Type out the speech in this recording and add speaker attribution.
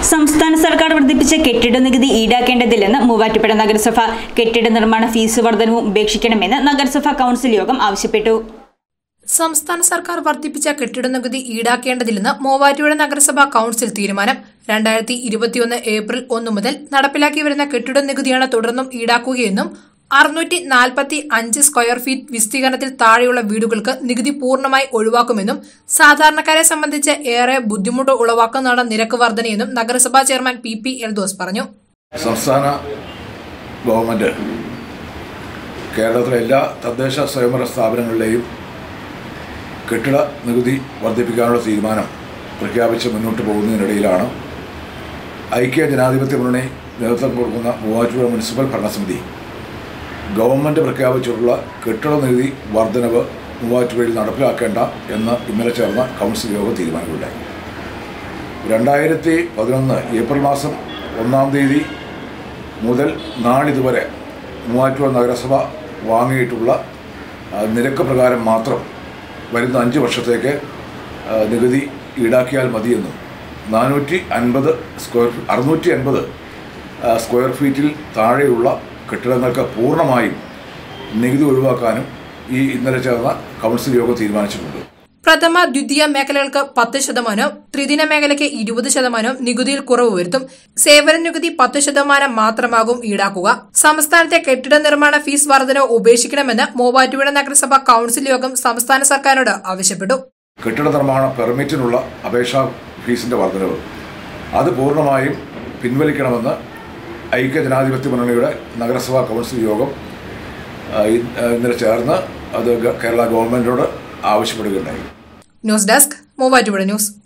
Speaker 1: സംസ്ഥാന സർക്കാർ വർദ്ധിപ്പിച്ച കെട്ടിട നികുതി ഈടാക്കേണ്ടതില്ലെന്ന് മൂവാറ്റുപുഴ നഗരസഭ. കെട്ടിട നിർമ്മാണ ഫീസ് വർധനവും ഉപേക്ഷിക്കണമെന്ന് നഗരസഭാ കൌൺസിൽ യോഗം ആവശ്യപ്പെട്ടു.
Speaker 2: സംസ്ഥാന സർക്കാർ വർദ്ധിപ്പിച്ച കെട്ടിട നികുതി ഈടാക്കേണ്ടതില്ലെന്ന് മൂവാറ്റുപുഴ നഗരസഭാ കൌൺസിൽ തീരുമാനം. 2021 ഏപ്രിൽ 1 മുതൽ നടപ്പിലാക്കി വരുന്ന കെട്ടിട നികുതിയാണ് തുടർന്നും ഈടാക്കുകയെന്നും 645 സ്ക്വയർ ഫീറ്റ് വിസ്തീർണത്തിൽ താഴെയുള്ള വീടുകൾക്ക് നികുതി പൂർണ്ണമായി ഒഴിവാക്കുമെന്നും സാധാരണക്കാരെ സംബന്ധിച്ച് ഏറെ ബുദ്ധിമുട്ട് ഉളവാക്കുന്നതാണ് നിരക്ക് വർധനയെന്നും നഗരസഭാ ചെയർമാൻ പി എൽദോസ് പറഞ്ഞു.
Speaker 3: സംസ്ഥാന ഗവൺമെന്റ് കേരളത്തിലെ എല്ലാ തദ്ദേശ സ്വയംഭരണ സ്ഥാപനങ്ങളിലെയും കെട്ടിട നികുതി വർദ്ധിപ്പിക്കാനുള്ള തീരുമാനം പ്രഖ്യാപിച്ച് മുന്നോട്ട് പോകുന്നതിനിടയിലാണ് ഐക്യ ജനാധിപത്യ മുന്നണി നേതൃത്വം കൊടുക്കുന്ന മൂവാറ്റുപുഴ മുനിസിപ്പൽ ഭരണസമിതി ഗവൺമെൻറ് പ്രഖ്യാപിച്ചിട്ടുള്ള കെട്ടിട നികുതി വർധനവ് മൂവാറ്റുപുഴയിൽ നടപ്പിലാക്കേണ്ട എന്ന് ഇന്നലെ ചേർന്ന കൗൺസിൽ യോഗം തീരുമാനമുണ്ടായി. 2011 ഏപ്രിൽ മാസം 1-ാം തീയതി മുതൽ നാളിതുവരെ മൂവാറ്റുപുഴ നഗരസഭ വാങ്ങിയിട്ടുള്ള നിരക്ക് പ്രകാരം മാത്രം വരുന്ന 5 വർഷത്തേക്ക് നികുതി ഈടാക്കിയാൽ മതിയെന്നും 650 സ്ക്വയർ ഫീറ്റിൽ താഴെയുള്ള കെട്ടിടങ്ങൾക്ക് പൂർണ്ണമായും നികുതി ഒഴിവാക്കാനും ഈ ഇന്നലെ ചേർന്ന കൗൺസിൽ യോഗം തീരുമാനിച്ചിട്ടുണ്ട്.
Speaker 2: പ്രഥമ ദ്വിതീയ മേഖലകൾക്ക് 10%, ത്രിദിന മേഖലയ്ക്ക് 20% നികുതിയിൽ കുറവ് വരുത്തും. സേവന നികുതി 10% മാത്രമാകും ഈടാക്കുക. സംസ്ഥാനത്തെ കെട്ടിട നിർമ്മാണ ഫീസ് വർധനവ് ഉപേക്ഷിക്കണമെന്ന് മൂവാറ്റുപുഴ നഗരസഭ കൌൺസിൽ യോഗം സംസ്ഥാന സർക്കാരിനോട് ആവശ്യപ്പെട്ടു.
Speaker 3: കെട്ടിട നിർമ്മാണ പെർമിറ്റിനുള്ള അപേക്ഷാ ഫീസിന്റെ വർധനവ് അത് പൂർണ്ണമായും പിൻവലിക്കണമെന്ന് ഐക്യ ജനാധിപത്യ മുന്നണിയുടെ നഗരസഭാ കൗൺസിൽ യോഗം ഇന്നലെ ചേർന്ന് അത് കേരള ഗവൺമെന്റിനോട് ആവശ്യപ്പെടുകയുണ്ടായി.
Speaker 2: News desk Muvattupuzha news.